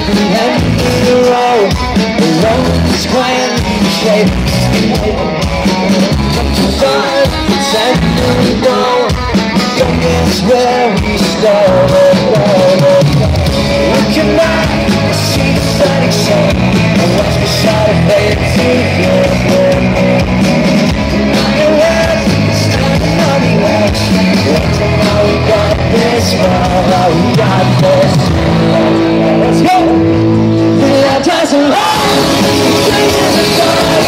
Where we started, looking back, I see the setting sun and watch me shine a fade to I was standing on the edge, wondering how we got this far, how we got this. Let's go! The love doesn't lie, things are gone,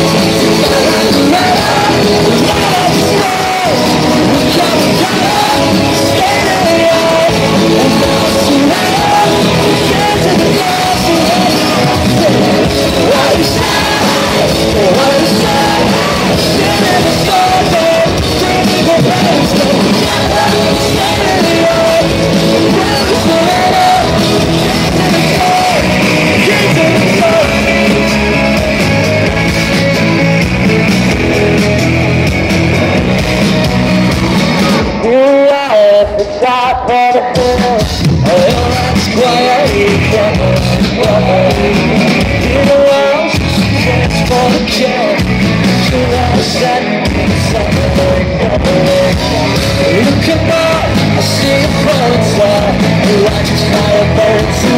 top of the hill, that's where you come in the world, it's for the kill. To the setting, something looking up, I see a falling star. I just fire birds to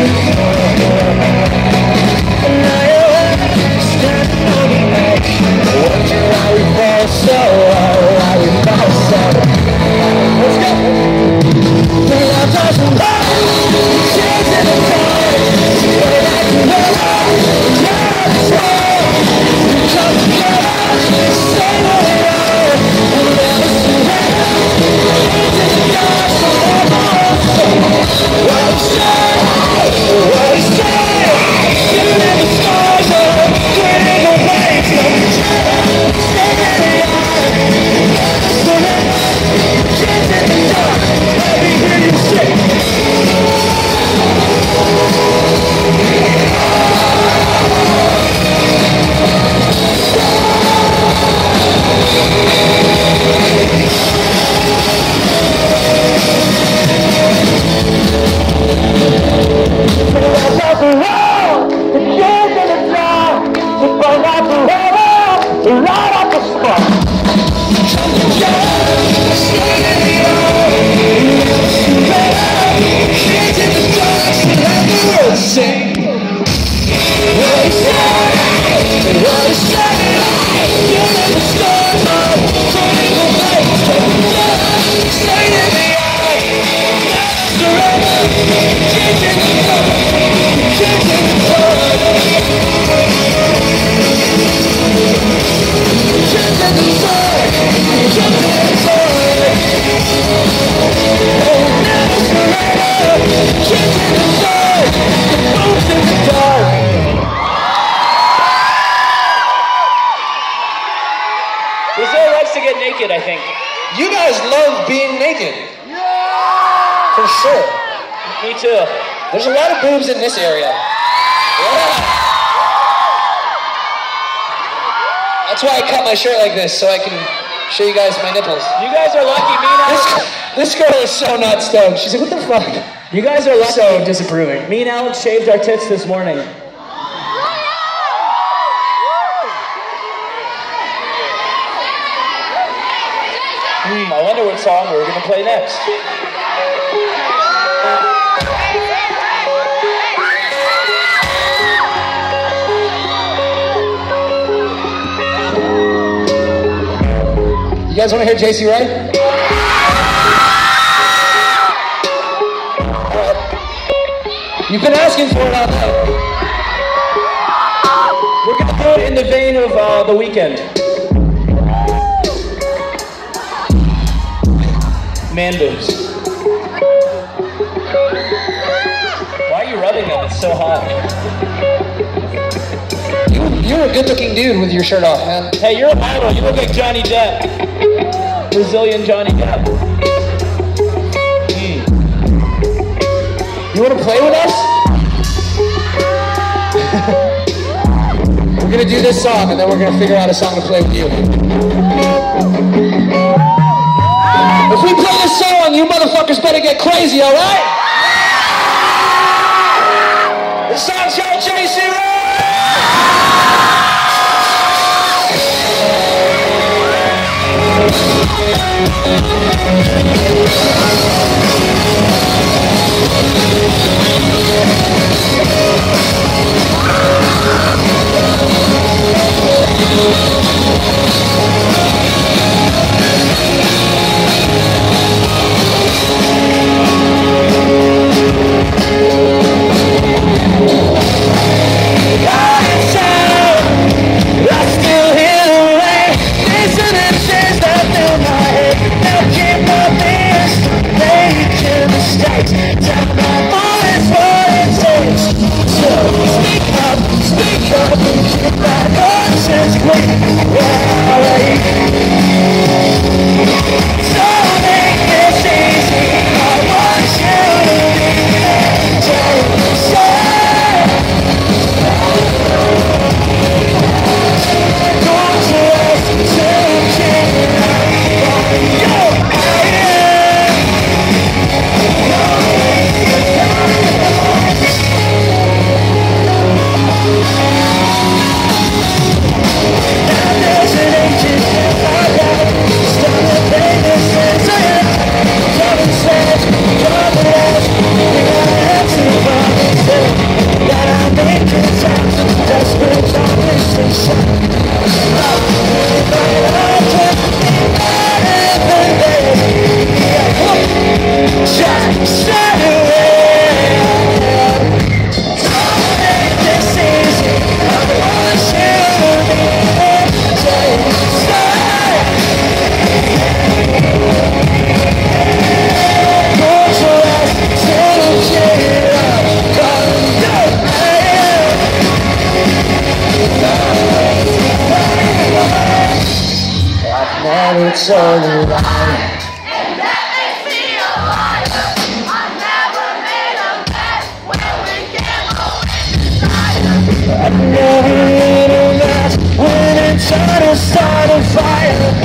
and now you're standing on the edge, wonder how we fall so low, how we fall so low. Let's go! The love doesn't lie, she's in the dark, but I can never, love is wrong. We come together, say what we are, we'll never surrender, into the dark, so what we say, shooting in the stars, grinning the waves, come together, stay in the eye, never surrender, she's in the dark. Let me hear you say Brazil likes to get naked, I think. You guys love being naked. Yeah! For sure. Me too. There's a lot of boobs in this area. Yeah. That's why I cut my shirt like this, so I can show you guys my nipples. You guys are lucky. Me and Alex. This girl is so not stoked. She's like, what the fuck? You guys are lucky. So disapproving. Me and Alex shaved our tits this morning. I wonder what song we're going to play next. You guys want to hear JC Ray? You've been asking for it all night. We're going to do it in the vein of The Weeknd. Man boobs. Why are you rubbing them? It's so hot. You're a good-looking dude with your shirt off, man. Hey, you're a model. You look like Johnny Depp. Brazilian Johnny Depp. You want to play with us? We're going to do this song, and then we're going to figure out a song to play with you. If we play this song, you motherfuckers better get crazy, all right? The song's called Chasing Rain. It's all around. And that makes me a liar. I never made a mess when we get I never made a mess when it's on a start of fire.